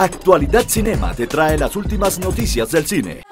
Actualidad Cinema te trae las últimas noticias del cine.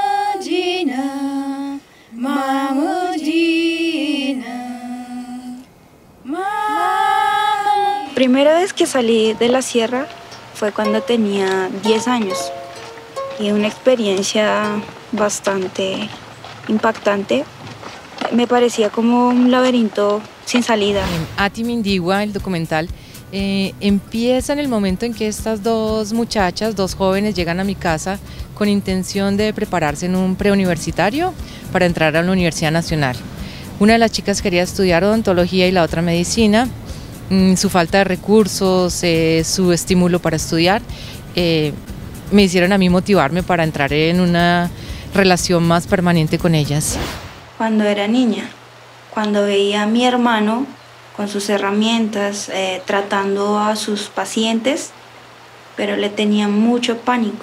Primera vez que salí de la sierra fue cuando tenía 10 años y una experiencia bastante impactante. Me parecía como un laberinto sin salida. Ati Mindigua, el documental, empieza en el momento en que estas dos muchachas, dos jóvenes, llegan a mi casa con intención de prepararse en un preuniversitario para entrar a la Universidad Nacional. Una de las chicas quería estudiar odontología y la otra medicina. Su falta de recursos, su estímulo para estudiar, me hicieron a mí motivarme para entrar en una relación más permanente con ellas. Cuando era niña, cuando veía a mi hermano con sus herramientas tratando a sus pacientes, pero le tenía mucho pánico.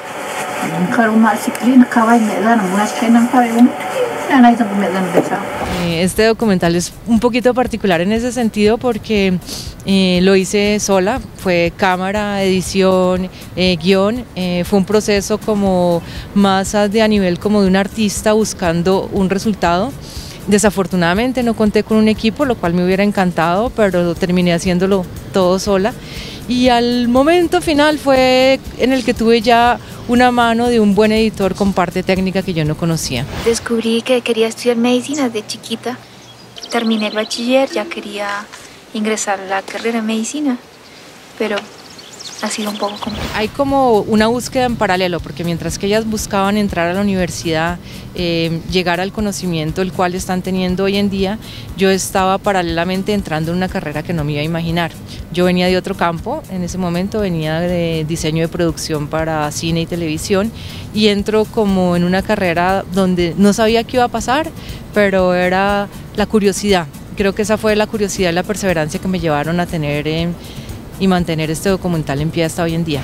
Este documental es un poquito particular en ese sentido porque lo hice sola, fue cámara, edición, guión, fue un proceso como más a nivel como de un artista buscando un resultado. Desafortunadamente no conté con un equipo, lo cual me hubiera encantado, pero terminé haciéndolo todo sola. Y al momento final fue en el que tuve ya una mano de un buen editor con parte técnica que yo no conocía. Descubrí que quería estudiar medicina desde chiquita. Terminé el bachiller, ya quería ingresar a la carrera de medicina, pero ha sido un poco complicado. Hay como una búsqueda en paralelo, porque mientras que ellas buscaban entrar a la universidad, llegar al conocimiento el cual están teniendo hoy en día, yo estaba paralelamente entrando en una carrera que no me iba a imaginar. Yo venía de otro campo, en ese momento venía de diseño de producción para cine y televisión, y entro como en una carrera donde no sabía qué iba a pasar, pero era la curiosidad. Creo que esa fue la curiosidad y la perseverancia que me llevaron a tener y mantener este documental en pie hasta hoy en día.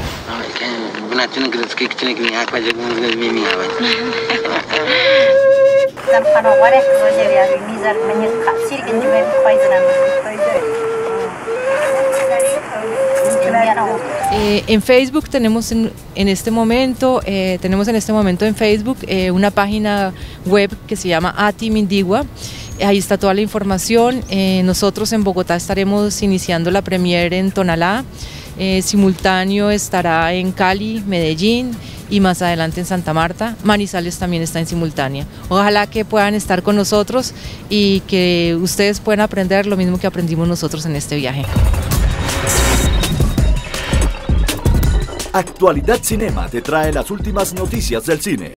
En Facebook tenemos en este momento en Facebook una página web que se llama Ati Mindigua. Ahí está toda la información. Nosotros en Bogotá estaremos iniciando la premiere en Tonalá, simultáneo estará en Cali, Medellín y más adelante en Santa Marta. Manizales también está en simultánea. Ojalá que puedan estar con nosotros y que ustedes puedan aprender lo mismo que aprendimos nosotros en este viaje. Actualidad Cinema te trae las últimas noticias del cine.